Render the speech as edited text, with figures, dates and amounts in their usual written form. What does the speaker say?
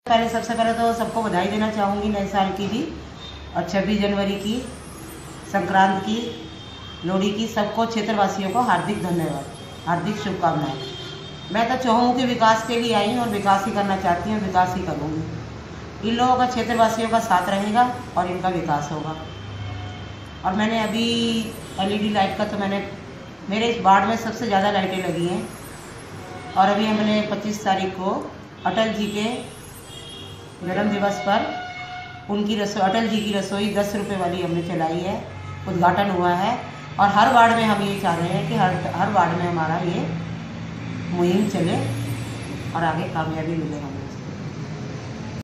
सबसे पहले तो सबको बधाई देना चाहूँगी नए साल की भी, और 26 जनवरी की, संक्रांत की, लोहड़ी की। सबको क्षेत्रवासियों को हार्दिक धन्यवाद, हार्दिक शुभकामनाएं। मैं तो चाहूँ कि विकास के लिए आई हूँ और विकास ही करना चाहती हूँ, विकास ही करूँगी। इन लोगों का, क्षेत्रवासियों का साथ रहेगा और इनका विकास होगा। और मैंने अभी LED लाइट का तो मेरे इस वार्ड में सबसे ज़्यादा लाइटें लगी हैं। और अभी हमने 25 तारीख को अटल जी के जन्म दिवस पर अटल जी की रसोई 10 रुपये वाली हमने चलाई है, उद्घाटन हुआ है। और हर वार्ड में हम ये चाह रहे हैं कि हर वार्ड में हमारा ये मुहिम चले और आगे कामयाबी मिले हमें।